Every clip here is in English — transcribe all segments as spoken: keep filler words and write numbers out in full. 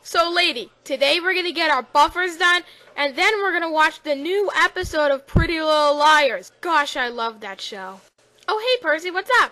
So lady, today we're gonna get our buffers done, and then we're gonna watch the new episode of Pretty Little Liars. Gosh, I love that show. Oh hey Percy, what's up?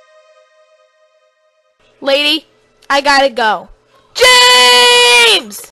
Lady, I gotta go. James!